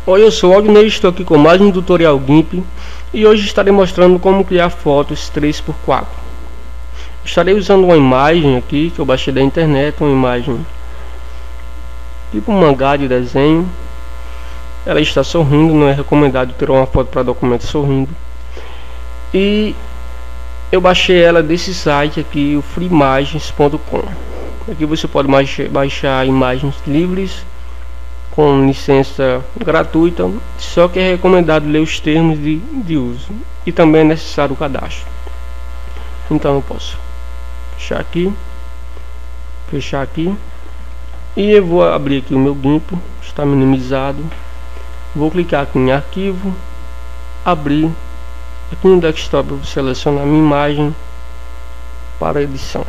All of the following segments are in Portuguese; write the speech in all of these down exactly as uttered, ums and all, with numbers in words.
Oi, eu sou o Aldinei, estou aqui com mais um tutorial GIMP e hoje estarei mostrando como criar fotos três por quatro. Estarei usando uma imagem aqui que eu baixei da internet, uma imagem tipo um mangá de desenho. Ela está sorrindo, não é recomendado ter uma foto para documento sorrindo. E eu baixei ela desse site aqui, o freeimagens ponto com. Aqui você pode baixar imagens livres com licença gratuita, só que é recomendado ler os termos de, de uso e também é necessário o cadastro. Então eu posso fechar aqui, fechar aqui e eu vou abrir aqui o meu GIMP, está minimizado. Vou clicar aqui em arquivo, abrir aqui no desktop, eu vou selecionar minha imagem para edição.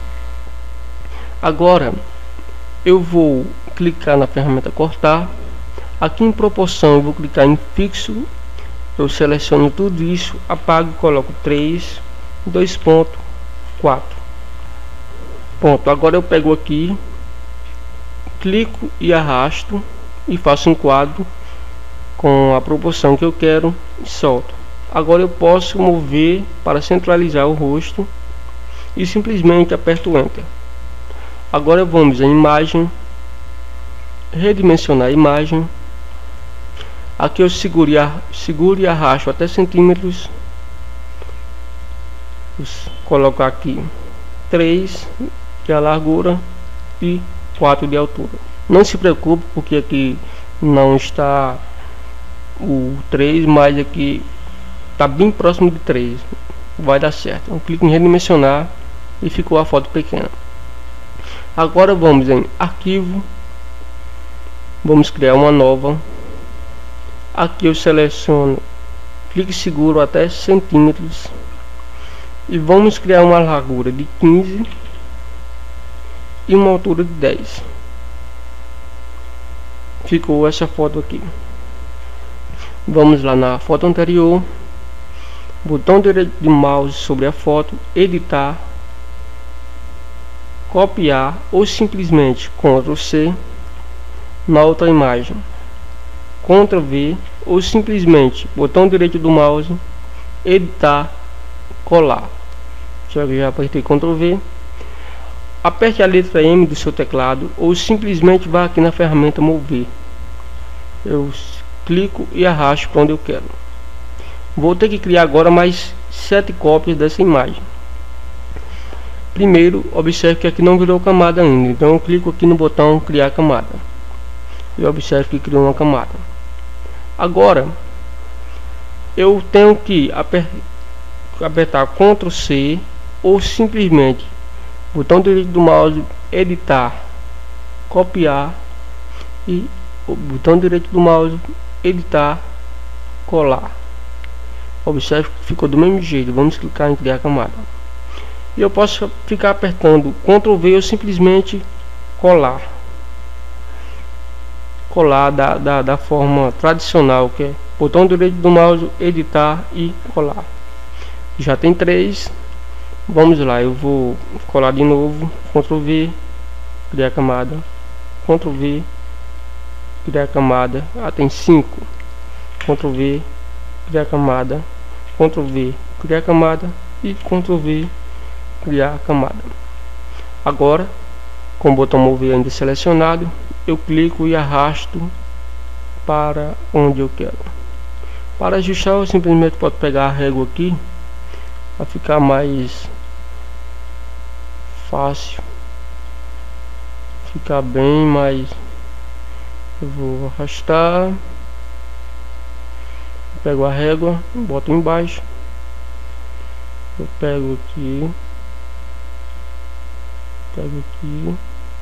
Agora eu vou clicar na ferramenta cortar. Aqui em proporção eu vou clicar em fixo, eu seleciono tudo isso, apago e coloco três, dois ponto quatro. Pronto, agora eu pego aqui, clico e arrasto e faço um quadro com a proporção que eu quero e solto. Agora eu posso mover para centralizar o rosto e simplesmente aperto o Enter. Agora vamos em imagem, redimensionar a imagem. Aqui eu seguro e, seguro e arrasto até centímetros. Coloco aqui três de a largura e quatro de altura. Não se preocupe porque aqui não está o três, mas aqui está bem próximo de três. Vai dar certo. Eu clico em redimensionar e ficou a foto pequena. Agora vamos em arquivo, vamos criar uma nova. Aqui eu seleciono, clique seguro até centímetros e vamos criar uma largura de quinze e uma altura de dez. Ficou essa foto aqui. Vamos lá na foto anterior, botão direito de mouse sobre a foto, editar, copiar ou simplesmente control C. Na outra imagem, control V ou simplesmente botão direito do mouse, editar, colar. Já já apertei control V. Aperte a letra M do seu teclado ou simplesmente vá aqui na ferramenta mover. Eu clico e arrasto para onde eu quero. Vou ter que criar agora mais sete cópias dessa imagem. Primeiro, observe que aqui não virou camada ainda, então eu clico aqui no botão criar camada e observe que criou uma camada. Agora eu tenho que aper apertar control C ou simplesmente botão direito do mouse, editar, copiar e o botão direito do mouse, editar, colar. Observe que ficou do mesmo jeito. Vamos clicar em criar camada e eu posso ficar apertando control V ou simplesmente colar colar da, da, da forma tradicional, que é botão direito do mouse, editar e colar. Já tem três. Vamos lá, eu vou colar de novo, control V, criar camada, control V, criar camada. Ah, tem cinco. control V, criar camada, control V, criar camada e control V, criar camada. Agora, com o botão mover ainda selecionado, eu clico e arrasto para onde eu quero. Para ajustar, eu simplesmente posso pegar a régua aqui para ficar mais fácil, ficar bem mais. Eu vou arrastar, pego a régua, boto embaixo, eu pego aqui, pego aqui,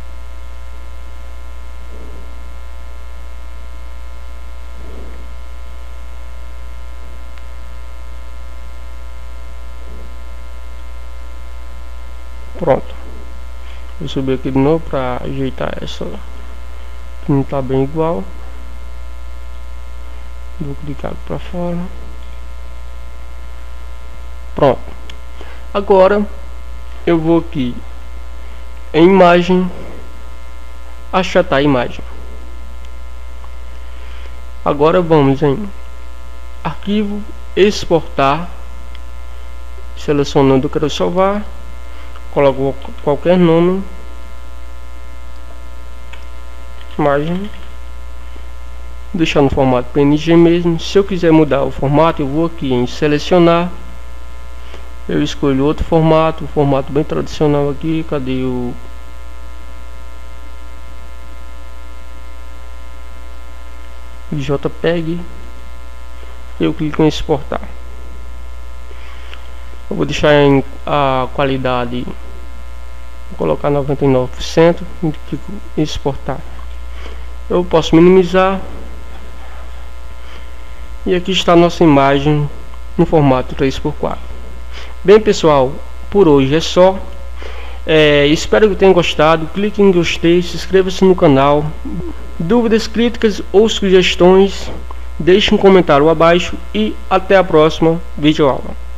pronto. Vou subir aqui de novo para ajeitar essa que não está bem igual. Vou clicar para fora. Pronto. Agora eu vou aqui em imagem, achatar a imagem. Agora vamos em arquivo, exportar, selecionando o que eu quero salvar, coloco qualquer nome, imagem, deixar no formato P N G mesmo. Se eu quiser mudar o formato, eu vou aqui em selecionar, eu escolho outro formato, um formato bem tradicional aqui. Cadê o JPEG? Eu clico em exportar. Eu vou deixar em a qualidade, vou colocar noventa e nove por cento e clico em exportar. Eu posso minimizar. E aqui está a nossa imagem no formato três por quatro. Bem, pessoal, por hoje é só. É, espero que tenham gostado. Clique em gostei, se inscreva-se no canal. Dúvidas, críticas ou sugestões, deixe um comentário abaixo e até a próxima videoaula.